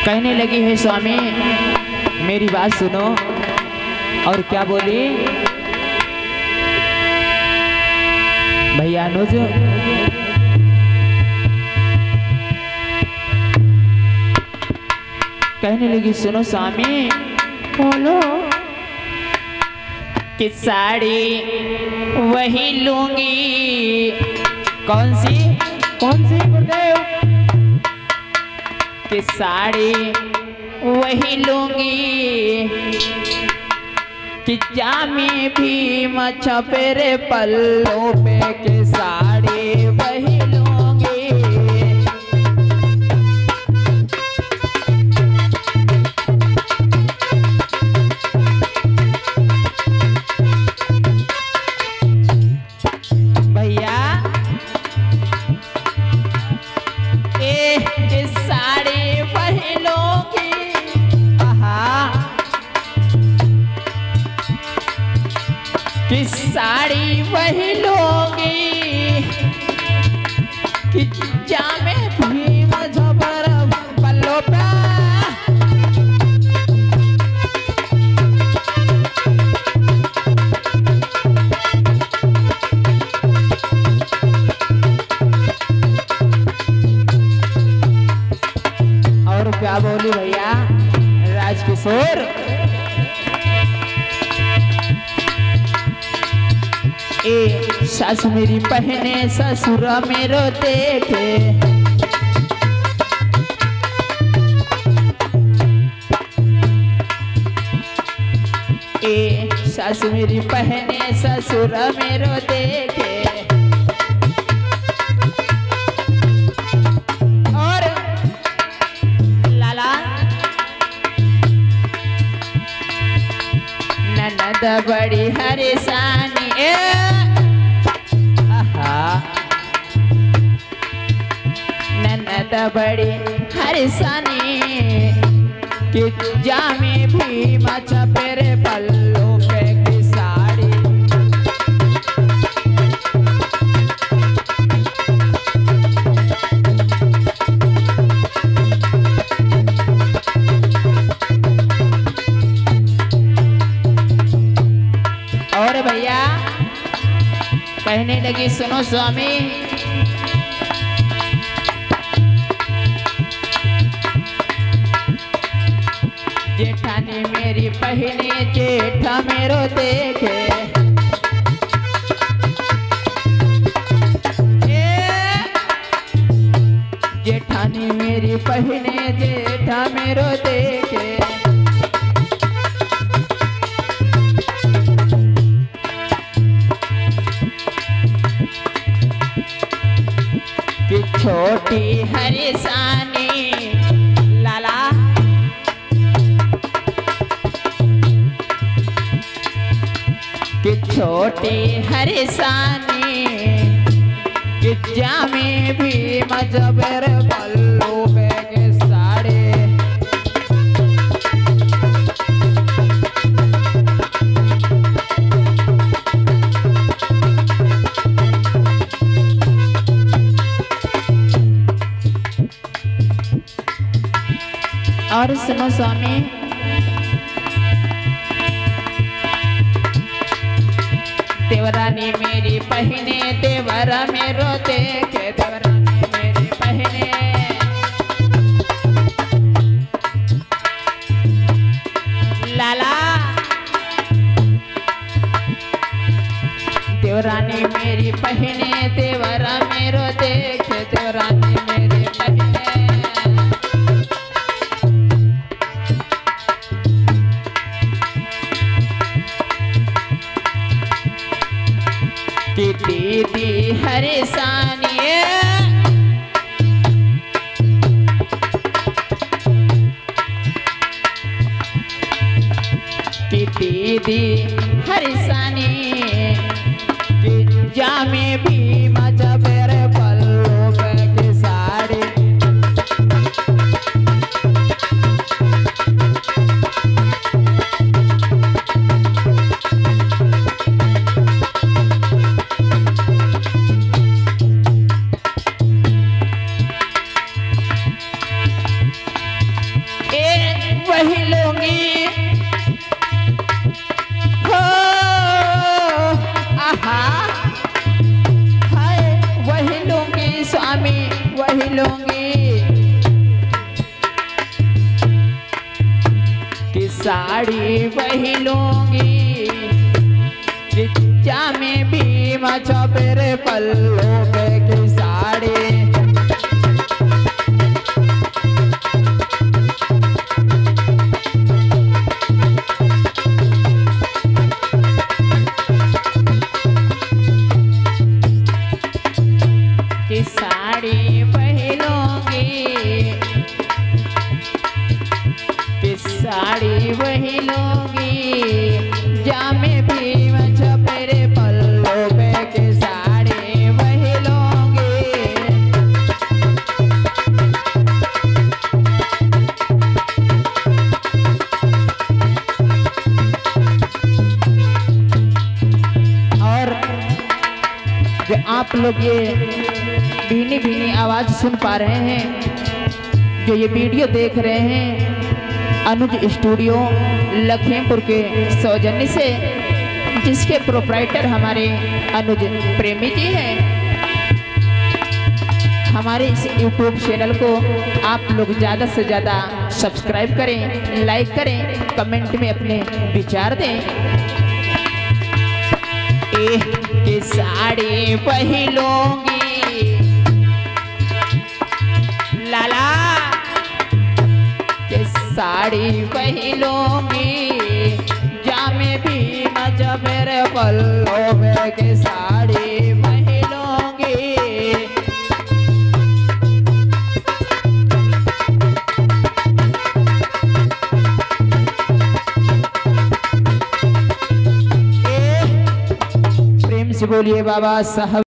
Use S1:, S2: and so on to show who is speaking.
S1: कहने लगी है स्वामी मेरी बात सुनो। और क्या बोली भैया अनुज, कहने लगी सुनो स्वामी। बोलो कि साड़ी वही लूंगी। कौन सी गुरुदेव? कि साड़ी वही लूंगी कि जामी भी मछपेरे पल्लों पे के साड़ी वही लूंगी। भैया ये साड़ी वही लूंगी। कि साड़ी वही लूंगी कि जामे भी मझपर पल्लों पे। और क्या बोली भैया राजकिशोर? ए सास मेरी पहने ससुर मेरो देखे। ए सास मेरी पहने ससुर मेरो देखे। और लाला ननद बड़ी हरिसानी। ननद बड़ी हरिसानी कि जामे भी मछपेरे पल्लों पे की साड़ी। और भैया कहने लगी सुनो स्वामी। जेठानी मेरी पहने जेठा मेरो देखे। जेठानी मेरी पहने जेठा मेरो देखे। कि छोटी हरिसानी लाला कि छोटी हरिसानी कि जामे भी मजबर पल्लू पे के साड़े। और सुनो स्वामी देवरानी मेरी पहने देवरा मेरो देखे। देवरानी मेरी पहने लाला देवरानी मेरी पहने देवरा मेरो देखे। देवरानी मेरी पहने कि दीदी हरिसानी। कि दीदी हरिसानी कि जामे भी मजबर पल्लों पे की साड़ी। साड़ी वही लूंगी, जामे भी मचा पेरे पल्लों पे की साड़ी। की साड़ी वही लूंगी, की साड़ी वही लूंगी, जामे भी मचा पेरे पल्लों पे की साड़ी वही लूंगी। और जो आप लोग ये भीनी भीनी आवाज सुन पा रहे हैं, जो ये वीडियो देख रहे हैं अनुज स्टूडियो लखीमपुर के सौजन्य से, जिसके प्रोप्राइटर हमारे अनुज प्रेमी जी हैं। हमारे इस यूट्यूब चैनल को आप लोग ज़्यादा से ज़्यादा सब्सक्राइब करें, लाइक करें, कमेंट में अपने विचार दें। की साड़ी वही लूंगी, लाला के साड़ी वही लूंगी, जामे भी मजा मेरे पल्लों में के साड़ी वही लूंगी। प्रेम से बोलिए बाबा साहब।